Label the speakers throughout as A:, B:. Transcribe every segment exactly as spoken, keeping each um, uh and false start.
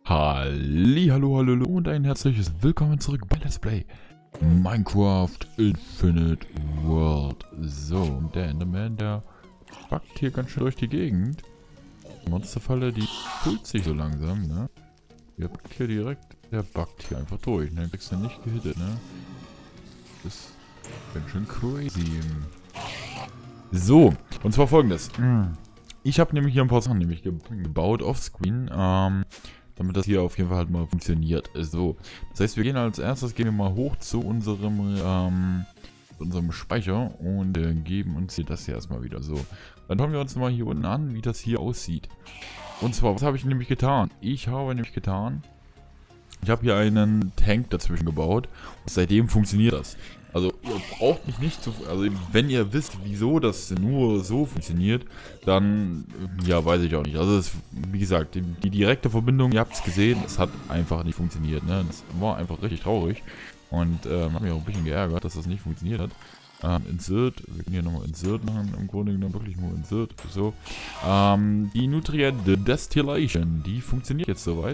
A: Halli, hallo, hallo und ein herzliches Willkommen zurück bei Let's Play Minecraft Infinite World. So, und der Enderman, der backt hier ganz schön durch die Gegend. Die Monsterfalle, die füllt sich so langsam, ne? Der backt hier direkt, der backt hier einfach durch, ne? Kriegst du nicht gehittet, ne? Das ist ganz schön crazy. So, und zwar folgendes. Ich habe nämlich hier ein paar Sachen nämlich gebaut offscreen, ähm, damit das hier auf jeden Fall halt mal funktioniert. So, das heißt, wir gehen als erstes gehen wir mal hoch zu unserem ähm, unserem Speicher und äh, geben uns hier das hier erstmal wieder. So, dann schauen wir uns mal hier unten an, wie das hier aussieht. Und zwar, was habe ich nämlich getan? Ich habe nämlich getan, ich habe hier einen Tank dazwischen gebaut und seitdem funktioniert das. Also ihr braucht mich nicht zu... Also wenn ihr wisst, wieso das nur so funktioniert, dann... Ja, weiß ich auch nicht. Also es, wie gesagt, die, die direkte Verbindung, ihr habt es gesehen, es hat einfach nicht funktioniert. Ne? Das war einfach richtig traurig. Und ähm, hat mich auch ein bisschen geärgert, dass das nicht funktioniert hat. Ähm, Insert, wir können hier nochmal Insert machen, im Grunde genommen wirklich nur Insert. So. Ähm, die Nutrient Distillation, die funktioniert jetzt soweit.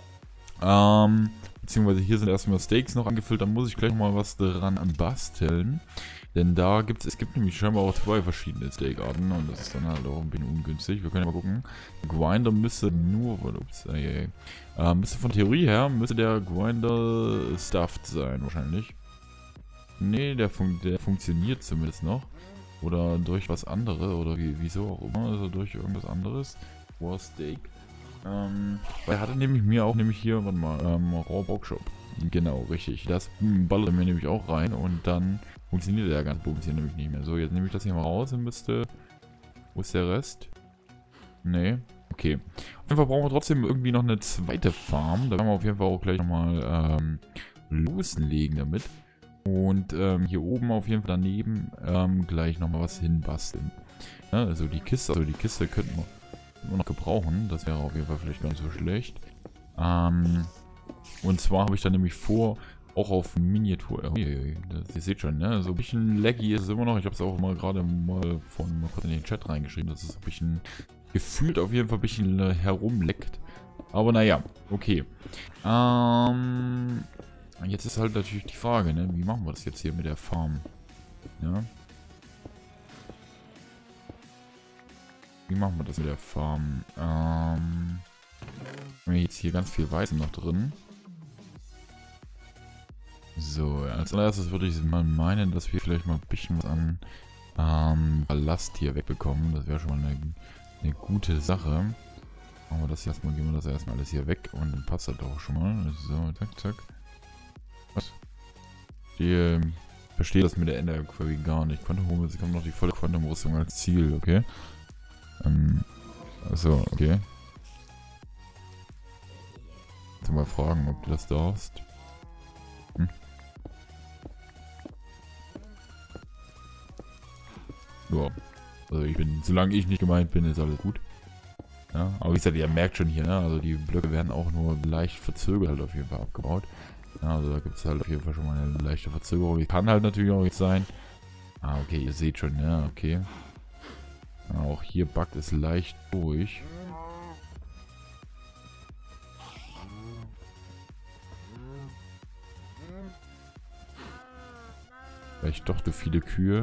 A: Ähm... Beziehungsweise hier sind erstmal Steaks noch angefüllt, da muss ich gleich noch mal was dran basteln. Denn da gibt es, es gibt nämlich scheinbar auch zwei verschiedene Steakarten und das ist dann halt auch ein bisschen ungünstig. Wir können ja mal gucken. Grinder müsste nur, ups, äh, äh, müsste von Theorie her, müsste der Grinder stuffed sein wahrscheinlich. Nee, der, fun der funktioniert zumindest noch. Oder durch was anderes, oder wie, wieso auch immer, also durch irgendwas anderes. War Steak. Ähm, weil er hatte nämlich mir auch nämlich hier, warte mal, ähm, Raw Bockshop. Genau, richtig. Das ballert er mir nämlich auch rein und dann funktioniert der ganze Bums hier nämlich nicht mehr. So, jetzt nehme ich das hier mal raus und müsste... Wo ist der Rest? Nee. Okay. Auf jeden Fall brauchen wir trotzdem irgendwie noch eine zweite Farm. Da werden wir auf jeden Fall auch gleich nochmal ähm, loslegen damit. Und ähm, hier oben auf jeden Fall daneben ähm, gleich nochmal was hinbasteln. Ja, also die Kiste, also die Kiste könnten wir immer noch gebrauchen. Das wäre auf jeden Fall vielleicht gar nicht so schlecht. Ähm, und zwar habe ich dann nämlich vor, auch auf Miniatur... Oh, ihr seht schon, ne? So ein bisschen laggy ist es immer noch. Ich habe es auch mal gerade mal von mal kurz in den Chat reingeschrieben, dass es ein bisschen gefühlt auf jeden Fall ein bisschen äh, herumleckt. Aber naja, okay. Ähm, jetzt ist halt natürlich die Frage, ne? Wie machen wir das jetzt hier mit der Farm? Ja. Wie machen wir das mit der Farm? Ähm, wir haben jetzt hier ganz viel Weizen noch drin. So, als allererstes würde ich mal meinen, dass wir vielleicht mal ein bisschen was an ähm, Ballast hier wegbekommen. Das wäre schon mal eine, eine gute Sache. Machen wir das hier erstmal, gehen wir das erstmal alles hier weg und dann passt das auch schon mal. So, zack, zack. Was? Die, ähm, verstehe das mit der Ender Query gar nicht. Quantum, es kommt noch die volle Quantum-Rüstung als Ziel, okay? Ähm, also, okay. Kannst du mal fragen, ob du das darfst? Hm? Ja. Also ich bin, solange ich nicht gemeint bin, ist alles gut. Ja, aber wie gesagt, ihr merkt schon hier, ne? Also die Blöcke werden auch nur leicht verzögert halt auf jeden Fall abgebaut. Ja, also da gibt es halt auf jeden Fall schon mal eine leichte Verzögerung. Die kann halt natürlich auch jetzt sein. Ah, okay, ihr seht schon, ja, okay. Auch hier backt es leicht durch. Vielleicht doch zu viele Kühe.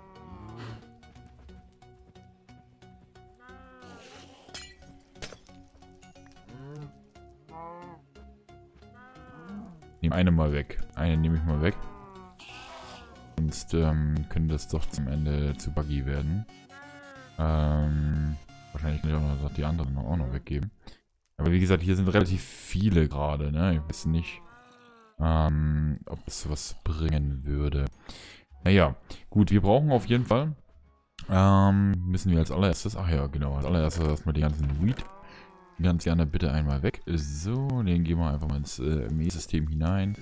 A: Nehme eine mal weg. Eine nehme ich mal weg. Sonst ähm, könnte das doch zum Ende zu buggy werden. Ähm, wahrscheinlich kann ich auch noch die anderen auch noch weggeben. Aber wie gesagt, hier sind relativ viele gerade, ne? Ich weiß nicht, ähm, ob es was bringen würde. Naja, gut, wir brauchen auf jeden Fall, ähm, müssen wir als allererstes, ach ja, genau, als allererstes erstmal die ganzen Weed, die ganz gerne bitte einmal weg. So, den gehen wir einfach mal ins äh, Mähsystem hinein.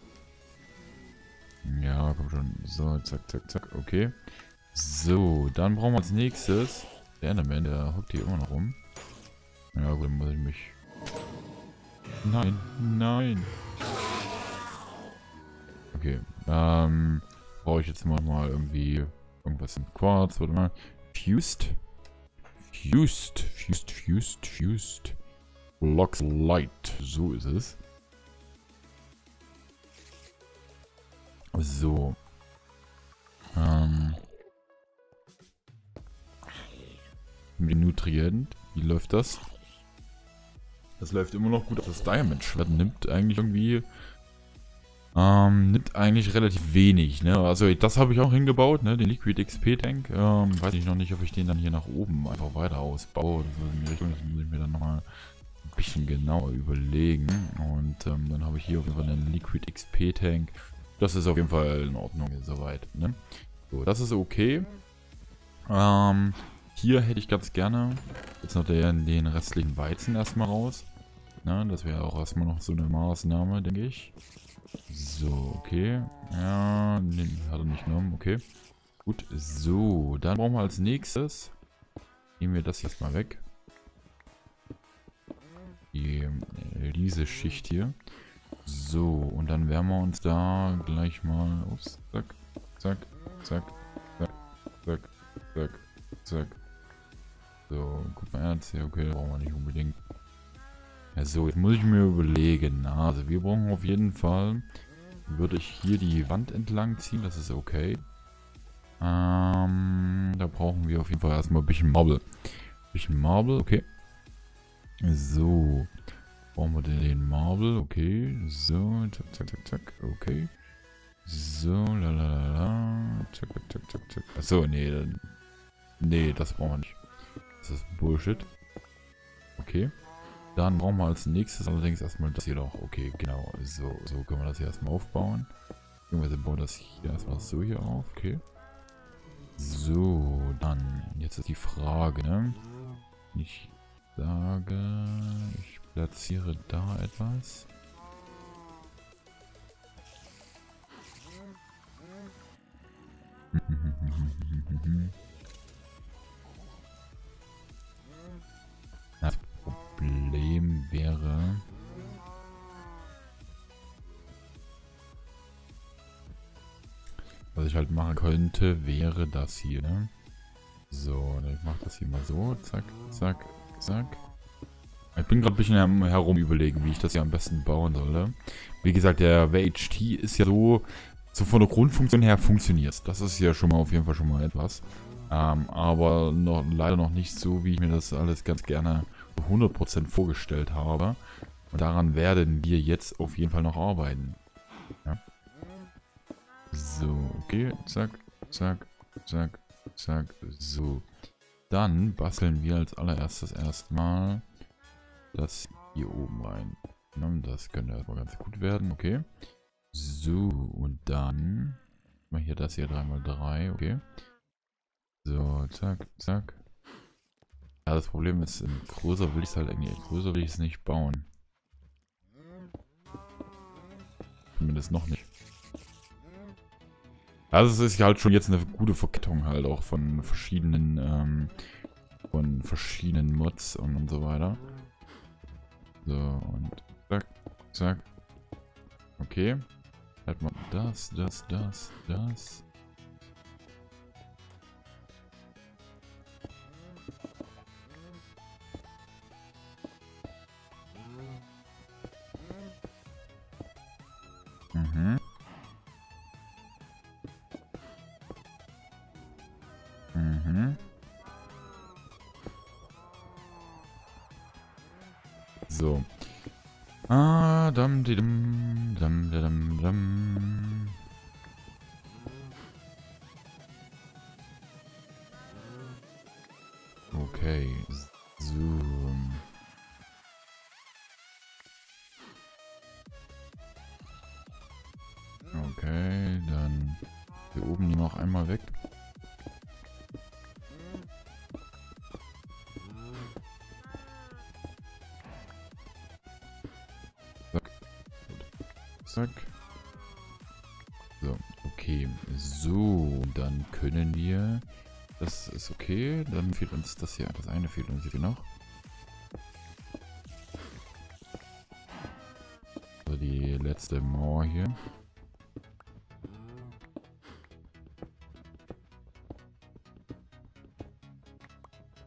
A: Ja, komm schon. So, zack, zack, zack, okay. So, dann brauchen wir als nächstes... Der Enderman, der hockt hier immer noch rum. Ja gut, dann muss ich mich... Nein, nein. Okay, ähm... brauche ich jetzt mal, mal irgendwie... Irgendwas in Quarz, warte mal. Fused? Fused, fused, fused, fused. Blocks Light. So ist es. So. Ähm. Mit dem Nutrient. Wie läuft das? Das läuft immer noch gut. Das Diamond Schwert nimmt eigentlich irgendwie... Ähm, nimmt eigentlich relativ wenig, ne? Also das habe ich auch hingebaut, ne? Den Liquid X P Tank. Ähm, weiß ich noch nicht, ob ich den dann hier nach oben einfach weiter ausbaue. Oder so in die Richtung. Das muss ich mir dann nochmal ein bisschen genauer überlegen. Und ähm, dann habe ich hier auf jeden Fall einen Liquid X P Tank. Das ist auf jeden Fall in Ordnung soweit, ne? So, das ist okay. Ähm, hier hätte ich ganz gerne jetzt noch den, den restlichen Weizen erstmal raus. Ne? Das wäre auch erstmal noch so eine Maßnahme, denke ich. So, okay. Ja, nee, hat er nicht genommen, okay. Gut, so, dann brauchen wir als nächstes, nehmen wir das jetzt mal weg. Die äh, diese Schicht hier. So, und dann werden wir uns da gleich mal, ups, zack, zack, zack, zack, zack, zack, zack. So, guck mal, Erz hier, okay, brauchen wir nicht unbedingt. So, jetzt muss ich mir überlegen. Also wir brauchen auf jeden Fall, würde ich hier die Wand entlang ziehen, das ist okay. Ähm, da brauchen wir auf jeden Fall erstmal ein bisschen Marble. Ein bisschen Marble, okay. So, brauchen wir den, den Marble, okay. So, zack, zack, zack, zack, okay. So, la la la la, zack, zack, zack, zack. Achso, nee, dann, nee, das brauchen wir nicht. Das ist Bullshit. Okay. Dann brauchen wir als nächstes allerdings erstmal das hier noch. Okay, genau. So, so können wir das hier erstmal aufbauen. Beziehungsweise bauen das hier erstmal so hier auf. Okay. So, dann. Jetzt ist die Frage, ne? Ich sage, ich platziere da etwas. Das Problem wäre... Was ich halt machen könnte, wäre das hier, ne? So, ich mache das hier mal so. Zack, zack, zack. Ich bin gerade ein bisschen herum, herum überlegen, wie ich das hier am besten bauen soll. Wie gesagt, der W H T ist ja so, so von der Grundfunktion her funktioniert. Das ist ja schon mal auf jeden Fall schon mal etwas. Ähm, aber noch, leider noch nicht so, wie ich mir das alles ganz gerne hundert Prozent vorgestellt habe. Und daran werden wir jetzt auf jeden Fall noch arbeiten. Ja. So, okay, zack, zack, zack, zack, so. Dann basteln wir als allererstes erstmal das hier oben rein. Das könnte erstmal ganz gut werden, okay. So, und dann mal hier das hier drei mal drei, okay. So, zack, zack. Ja, das Problem ist, größer will ich es halt eigentlich, größer will ich es nicht bauen. Zumindest noch nicht. Also es ist halt schon jetzt eine gute Verkettung halt auch von verschiedenen, ähm, von verschiedenen Mods und, und so weiter. So, und zack, zack. Okay. Halt mal das, das, das, das. Mhm. Mhm. So. Ah, dam, di, dam, dam, dam, dam. Okay. So. Okay, dann hier oben die noch einmal weg. Zack. So, okay. So, dann können wir... Das ist okay. Dann fehlt uns das hier. Das eine fehlt uns hier noch. So, die letzte Mauer hier.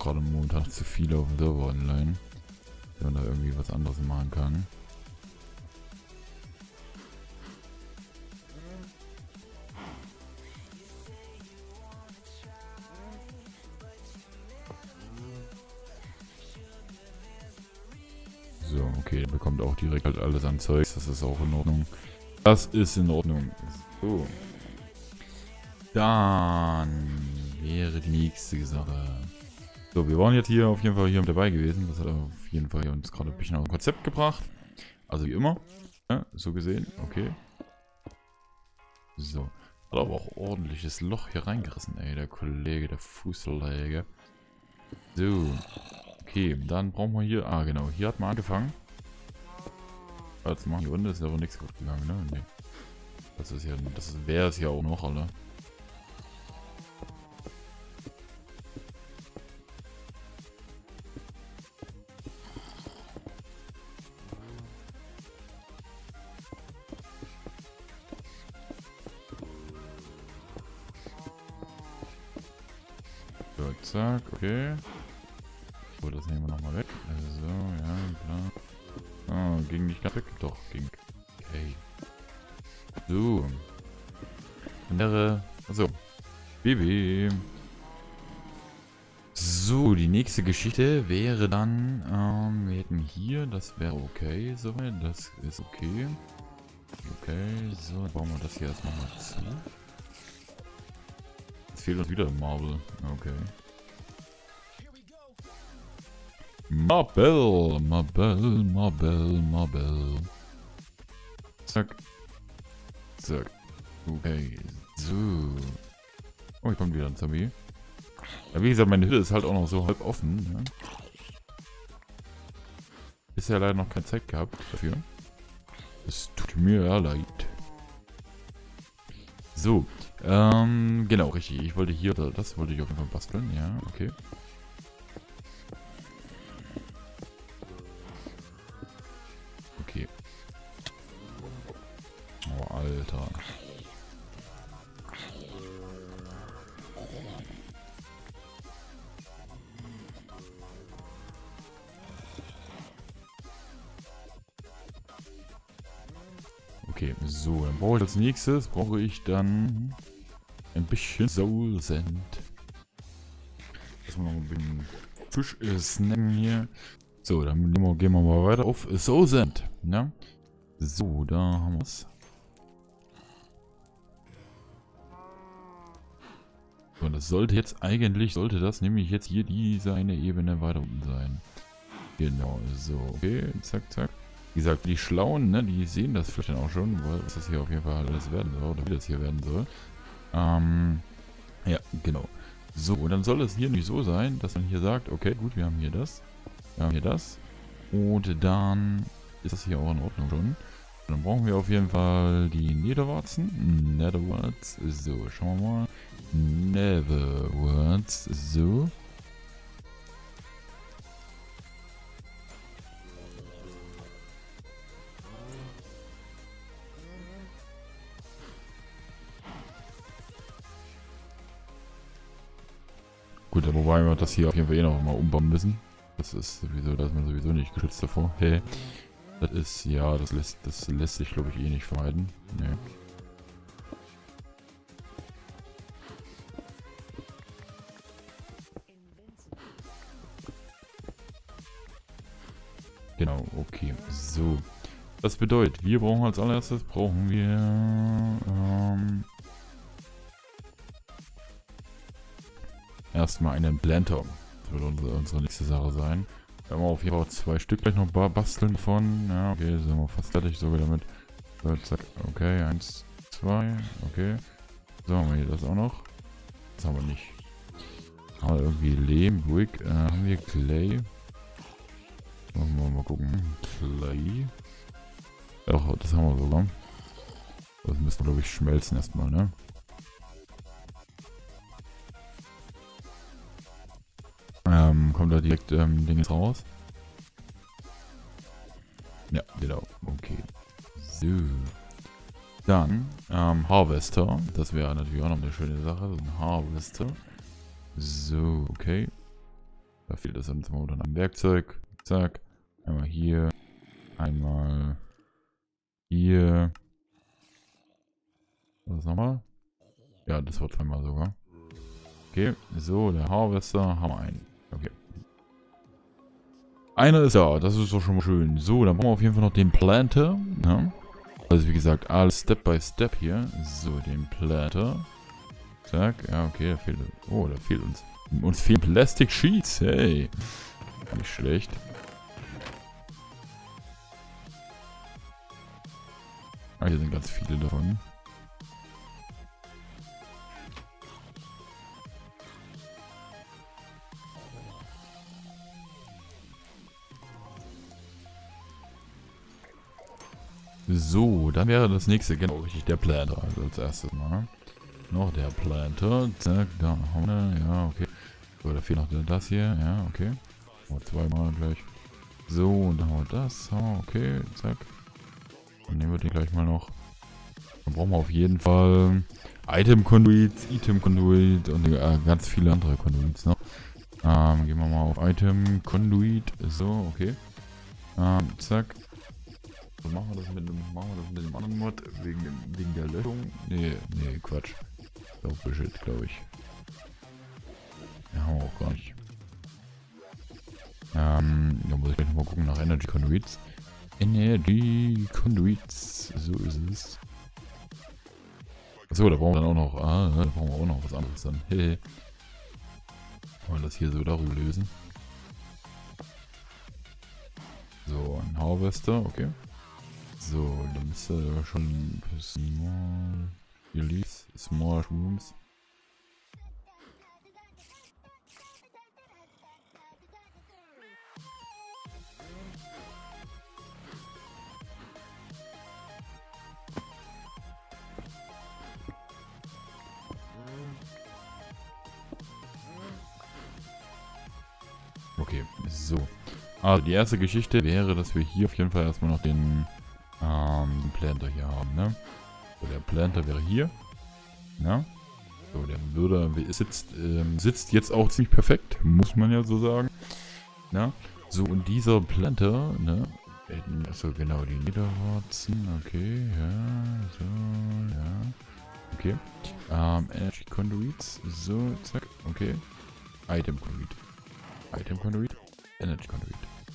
A: gerade momentan zu viele auf dem Server online. Wenn man da irgendwie was anderes machen kann. So, okay, der bekommt auch direkt halt alles an Zeugs. Das ist auch in Ordnung. Das ist in Ordnung. So. Dann wäre die nächste Sache. So, wir waren jetzt hier auf jeden Fall hier mit dabei gewesen. Das hat auf jeden Fall uns gerade ein bisschen auf ein Konzept gebracht. Also wie immer. Ja, so gesehen. Okay. So. Hat aber auch ordentliches Loch hier reingerissen, ey. Der Kollege, der Fußleger. So. Okay, dann brauchen wir hier... Ah, genau. Hier hat man angefangen. Jetzt machen hier unten ist aber nichts gut gegangen, ne? Nee. Das ist ja... Das wäre es ja auch noch, Alter. So, zack, okay. So, das nehmen wir nochmal weg. Also, ja, klar. Oh, ging nicht ganz weg. Doch, ging. Okay. So. Andere. Also. Baby. So, die nächste Geschichte wäre dann, ähm, wir hätten hier, das wäre okay, soweit, das ist okay. Okay, so, dann bauen wir das hier erstmal mal zu. Jetzt fehlt uns wieder Marble. Okay. Marble, Marble, Marble, Marble. Zack. Zack. Okay, so. Oh, hier kommt wieder ein Zombie. Ja, wie gesagt, meine Hütte ist halt auch noch so halb offen. Ne? Bisher leider noch keine Zeit gehabt dafür. Es tut mir leid. So, ähm, genau, richtig. Ich wollte hier, das wollte ich auf jeden Fall basteln. Ja, okay. Okay. Oh, Alter. Okay, so, dann brauche ich als nächstes, brauche ich dann ein bisschen Soul Sand. Dass wir noch ein bisschen Fisch äh, snacken hier. So, dann gehen wir mal weiter auf Soul Sand. Ja? So, da haben wir es. So, das sollte jetzt eigentlich, sollte das nämlich jetzt hier diese eine Ebene weiter unten sein. Genau, so, okay, zack, zack. Wie gesagt, die Schlauen, ne, die sehen das vielleicht dann auch schon, was das hier auf jeden Fall alles werden soll, oder wie das hier werden soll. Ähm, ja, genau. So, und dann soll es hier nicht so sein, dass man hier sagt, okay, gut, wir haben hier das, wir haben hier das, und dann ist das hier auch in Ordnung schon. Dann brauchen wir auf jeden Fall die Netherwarzen. Netherwarts, so, schauen wir mal. Netherwarts, so. Gut, wobei wir das hier auf jeden Fall eh noch mal umbauen müssen. Das ist sowieso, da ist man sowieso nicht geschützt davor. Hey, das ist, ja, das lässt, das lässt sich glaube ich eh nicht vermeiden. Nee. Genau, okay, so. Das bedeutet, wir brauchen als allererstes, brauchen wir, ähm, erstmal einen Planter. Das wird unsere, unsere nächste Sache sein. Da haben wir auf jeden Fall zwei Stück gleich noch basteln von. Ja, okay, sind wir fast fertig sogar damit. So, zack, okay, eins, zwei, okay. So, haben wir hier das auch noch. Das haben wir nicht. Haben wir irgendwie Lehm, Brick, äh, haben wir Clay. Machen wir mal gucken. Clay. Doch, das haben wir sogar. Das müssen wir, glaube ich, schmelzen erstmal, ne? Ähm, kommt da direkt ähm, Dinge raus? Ja, genau. Okay. So. Dann, ähm, Harvester. Das wäre natürlich auch noch eine schöne Sache. So ein Harvester. So, okay. fehlt es uns mal dann am Werkzeug. Zack. Einmal hier. Einmal hier. Was nochmal? Ja, das wird zweimal sogar. Okay, so, der Harvester haben wir einen. Okay. Einer ist da, das ist doch schon mal schön. So, dann brauchen wir auf jeden Fall noch den Planter. Ja. Also wie gesagt, alles Step by Step hier. So, den Planter. Zack, ja, okay, da fehlt. Oh, da fehlt uns. Uns fehlen Plastic Sheets, hey. Nicht schlecht. Ah, hier sind ganz viele davon. So, dann wäre das nächste genau richtig der Planter. Also als erstes mal. Noch der Planter. Zack, da haben wir. Ja, okay. So, da fehlt noch das hier. Ja, okay. Oh, zweimal gleich. So, und dann haben wir das. Oh, okay, zack. Dann nehmen wir den gleich mal noch. Dann brauchen wir auf jeden Fall Item Conduit, Item Conduit und äh, ganz viele andere Conduits noch. Ähm, gehen wir mal auf Item Conduit. So, okay. Ähm, zack. So, machen wir das mit dem, machen wir das mit dem anderen Mod wegen, wegen der Löschung? Nee, nee, Quatsch. Das ist auch Bullshit, glaube ich. Ja, haben wir auch gar nicht. Ähm, da muss ich gleich nochmal gucken nach Energy Conduits. Energy Conduits, so ist es. Achso, da brauchen wir dann auch noch, ah, da brauchen wir auch noch was anderes dann. Hey. Wollen wir das hier so darüber lösen. So, ein Harvester, okay. So, dann müsste schon small release, small rooms. Okay, so. Also die erste Geschichte wäre, dass wir hier auf jeden Fall erstmal noch den ähm, Planter hier haben, ne? So, der Planter wäre hier. Ja. So, der würde sitzt, ähm, sitzt jetzt auch ziemlich perfekt, muss man ja so sagen. Ja. So, und dieser Planter, ne? Achso, genau, die Niederwarzen, okay, ja, so, ja. Okay. Ähm, Energy Conduits, so, zack, okay. Item Conduit. Item Conduit, Energy Conduit.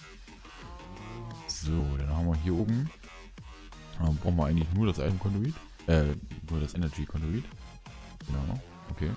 A: So, dann haben wir hier oben. Ähm, brauchen wir eigentlich nur das Item Conduit. Äh, nur das Energy Conduit. Genau, okay.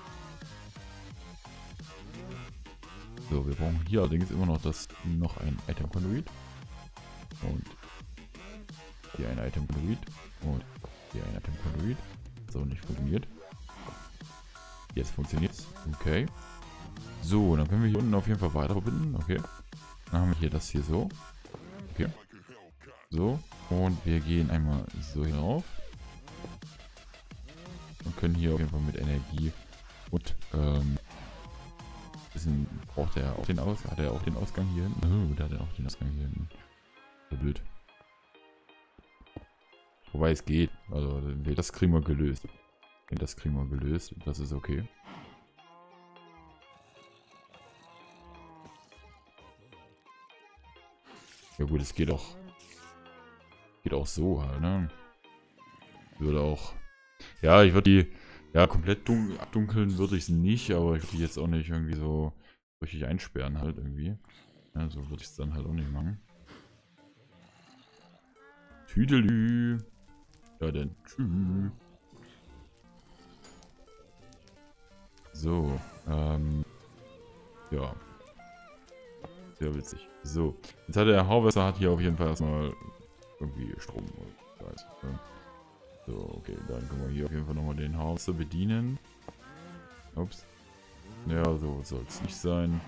A: So, wir brauchen hier allerdings immer noch das noch ein Item Conduit. Und hier ein Item Conduit. Und hier ein Item Conduit. So, nicht funktioniert. Jetzt funktioniert es. Okay. So, dann können wir hier unten auf jeden Fall weiter verbinden. Okay. Dann haben wir hier das hier so. Okay. So. Und wir gehen einmal so hinauf. Und können hier auf jeden Fall mit Energie und ähm, bisschen, braucht er auch den Ausgang. Hat er auch den Ausgang hier hinten? Oh, da hat er auch den Ausgang hier hinten. So blöd. Wobei es geht. Also das kriegen wir gelöst. Das kriegen wir gelöst. Das ist okay. Ja gut, es geht auch. Geht auch so halt, ne? Würde auch. Ja, ich würde die. Ja, komplett dun abdunkeln würde ich es nicht, aber ich würde die jetzt auch nicht irgendwie so richtig einsperren halt irgendwie. Ja, so würde ich es dann halt auch nicht machen. Tüdelü. Ja, dann tschüss. So, ähm. Ja. Sehr witzig. So, jetzt hat der Harvester hat hier auf jeden Fall erstmal irgendwie Strom. So, okay, dann können wir hier auf jeden Fall nochmal den Harvester bedienen. Ups. Ja, so soll es nicht sein.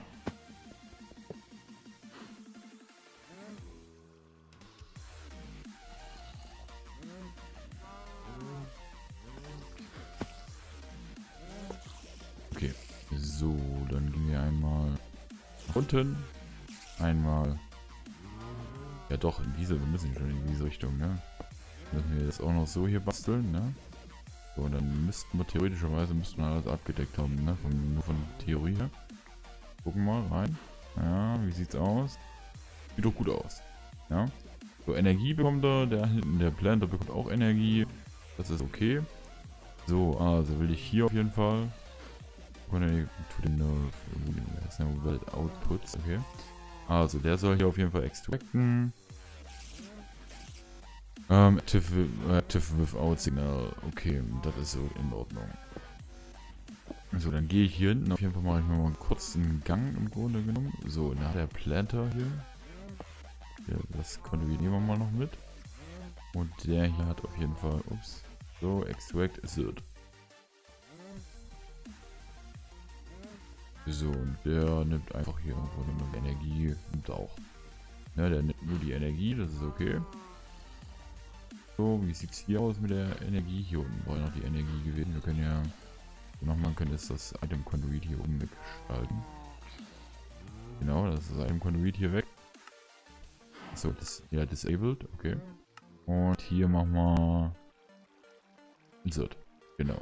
A: Okay, so, dann gehen wir einmal unten. Einmal. Ja doch, in diese, wir müssen schon in diese Richtung, ne? Müssen wir das auch noch so hier basteln, ne? So, und dann müssten wir theoretischerweise müssten wir alles abgedeckt haben, ne? Von, nur von Theorie her. Gucken mal rein. Ja, wie sieht's aus? Sieht doch gut aus. Ja. So, Energie bekommt er. Der hinten, der Planter bekommt auch Energie. Das ist okay. So, also will ich hier auf jeden Fall. To den Welt Outputs, okay. Also, der soll hier auf jeden Fall extracten. Ähm, active, active without Signal. Okay, das ist so in Ordnung. So, dann gehe ich hier hinten. Auf jeden Fall mache ich mal kurz einen Gang im Grunde genommen. So, dann hat der Planter hier. Ja, das Conduit nehmen wir mal noch mit. Und der hier hat auf jeden Fall, ups, so, extract assert. So, und der nimmt einfach hier irgendwo eine Energie, nimmt auch. Ja, der nimmt nur die Energie, das ist okay. So, wie sieht es hier aus mit der Energie? Hier unten war noch die Energie gewesen. Wir können ja nochmal können ist das Item Conduit hier oben weggestalten. Genau, das ist das Item Conduit hier weg. So, das ja disabled, okay. Und hier machen wir insert. Genau.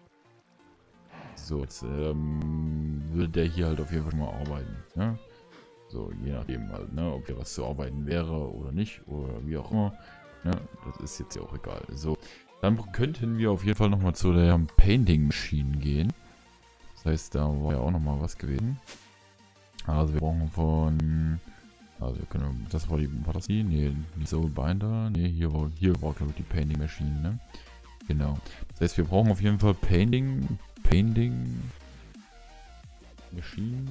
A: So, jetzt ähm, will der hier halt auf jeden Fall mal arbeiten. Ne? So, je nachdem halt, ne, ob hier was zu arbeiten wäre oder nicht, oder wie auch immer. Ne? Das ist jetzt ja auch egal. So, dann könnten wir auf jeden Fall nochmal zu der Painting Machine gehen. Das heißt, da war ja auch nochmal was gewesen. Also wir brauchen von... Also wir können... Das war die... War das die? Ne, die Soul Binder. Ne, hier war, hier war glaube ich die Painting Machine, ne? Genau. Das heißt, wir brauchen auf jeden Fall Painting... Painting... Machine...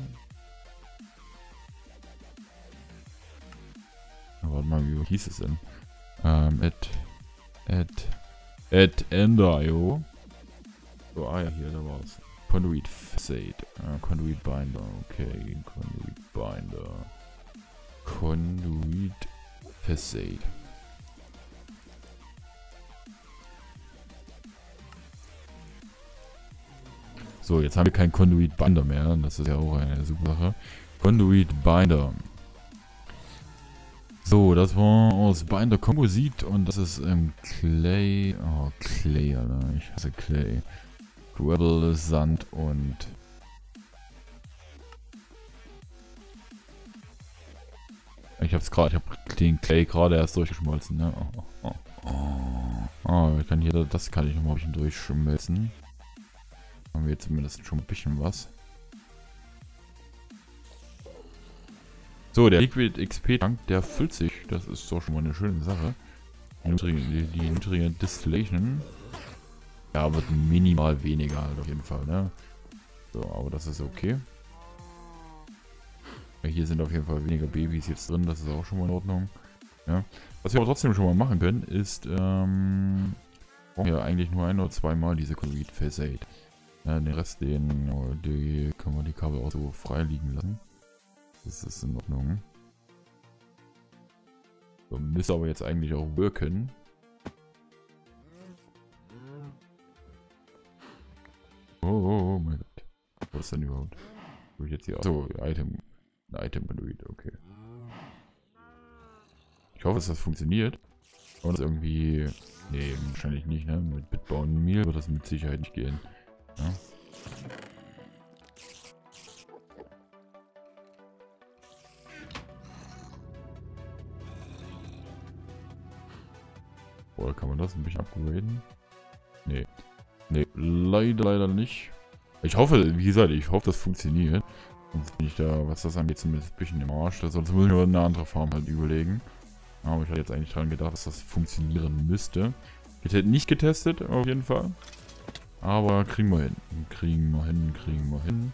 A: Aber warte mal, wie hieß es denn? Ähm, at... At... At Ender.io. So, ah ja, hier, da war's. Conduit Facade. Uh, Conduit Binder. Okay, Conduit Binder. Conduit Facade. So, jetzt haben wir kein Conduit Binder mehr. Das ist ja auch eine super Sache. Conduit Binder. So, das war aus Binder Komposit und das ist ähm, Clay. Oh, Clay, Alter. Ich hasse Clay. Gravel, Sand und... Ich hab's gerade, ich hab den Clay gerade erst durchgeschmolzen, ne? Oh, oh, oh. Oh, ich kann hier, das kann ich noch mal ein bisschen durchschmelzen. Haben wir zumindest schon ein bisschen was. So, der Liquid X P Tank, der füllt sich. Das ist doch schon mal eine schöne Sache. Die, die Nutrient Distillation. Ja, wird minimal weniger halt auf jeden Fall, ne? So, aber das ist okay. Ja, hier sind auf jeden Fall weniger Babys jetzt drin, das ist auch schon mal in Ordnung. Ja. Was wir aber trotzdem schon mal machen können, ist, ähm, brauchen wir eigentlich nur ein oder zweimal diese Conduit Facade. Ja, den Rest, den, die können wir die Kabel auch so frei liegen lassen. Das ist in Ordnung. So, müsste aber jetzt eigentlich auch wirken. Oh, oh, oh mein Gott. Was ist denn überhaupt? Wo ich jetzt hier... So, Item. Item Conduit, okay. Ich hoffe, dass das funktioniert. Und das irgendwie... Nee, wahrscheinlich nicht, ne? Mit Bitbound Meal wird das mit Sicherheit nicht gehen. Ja? Oder kann man das ein bisschen upgraden? Nee. Nee, leider, leider nicht. Ich hoffe, wie gesagt, ich hoffe, das funktioniert. Sonst bin ich da, was das angeht, zumindest ein bisschen im Arsch. Sonst muss ich mir eine andere Farm halt überlegen. Aber ich hatte jetzt eigentlich dran gedacht, dass das funktionieren müsste. Ich hätte nicht getestet, auf jeden Fall. Aber kriegen wir hin. Kriegen wir hin, kriegen wir hin.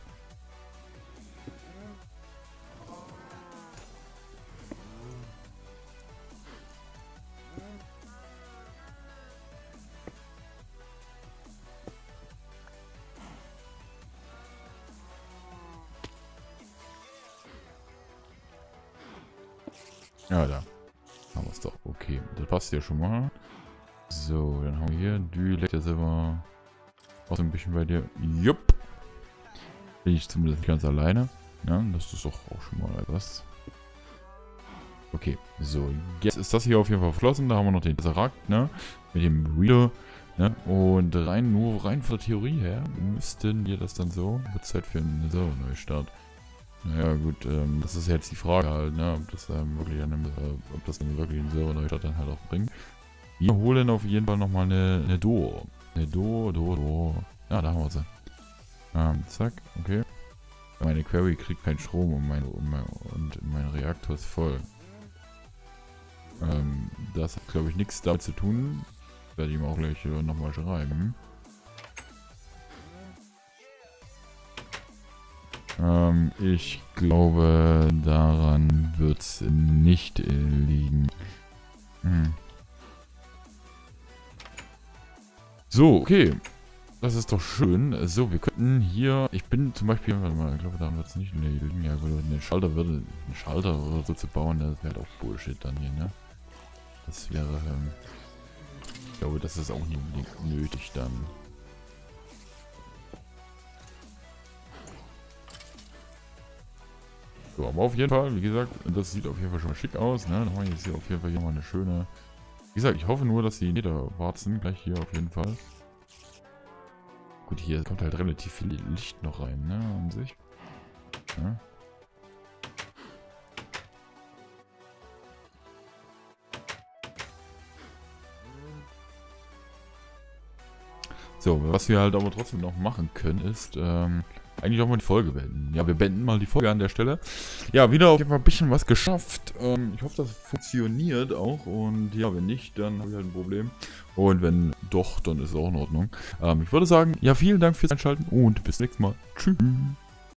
A: Ja, da haben wir es doch. Okay, das passt ja schon mal. So, dann haben wir hier Dülek, der selber auch so ein bisschen bei dir. Jupp. Bin ich zumindest nicht ganz alleine. Ja, das ist doch auch schon mal etwas. Okay, so, jetzt ist das hier auf jeden Fall verflossen. Da haben wir noch den Tesseract, ne? Mit dem Reader. Ne? Und rein, nur rein von der Theorie her müssten wir das dann so. Wird Zeit für einen so, Neustart. Naja gut, ähm, das ist jetzt die Frage halt, ne, ob das ähm, wirklich an einem, äh, ob das dann wirklich in Server Neustadt dann halt auch bringt. Wir holen auf jeden Fall nochmal eine, eine Do. Eine Do, Do, Do. Ja, da haben wir sie. Ähm, zack, okay. Meine Query kriegt keinen Strom und mein, und mein, und mein Reaktor ist voll. Ähm, das hat glaube ich nichts damit zu tun. Werde ich ihm auch gleich äh, nochmal schreiben. Ähm, ich glaube, daran wird es nicht äh, liegen. Hm. So, okay. Das ist doch schön. So, wir könnten hier... Ich bin zum Beispiel... Warte mal, ich glaube, daran wird es nicht liegen. Ja, einen Schalter würde... Einen Schalter oder so zu bauen, das wäre halt auch Bullshit dann hier, ne? Das wäre... Ähm, ich glaube, das ist auch nicht unbedingt nötig dann. So, aber auf jeden Fall, wie gesagt, das sieht auf jeden Fall schon mal schick aus, ne? Dann haben wir jetzt hier auf jeden Fall hier mal eine schöne... Wie gesagt, ich hoffe nur, dass die Niederwarzen gleich hier auf jeden Fall... Gut, hier kommt halt relativ viel Licht noch rein, ne, an sich. Ja. So, was wir halt aber trotzdem noch machen können, ist, ähm, eigentlich auch mal die Folge beenden. Ja, wir beenden mal die Folge an der Stelle. Ja, wieder auf jeden Fall ein bisschen was geschafft. Ähm, ich hoffe, das funktioniert auch. Und ja, wenn nicht, dann habe ich halt ein Problem. Und wenn doch, dann ist es auch in Ordnung. Ähm, ich würde sagen, ja, vielen Dank fürs Einschalten und bis zum nächsten Mal. Tschüss.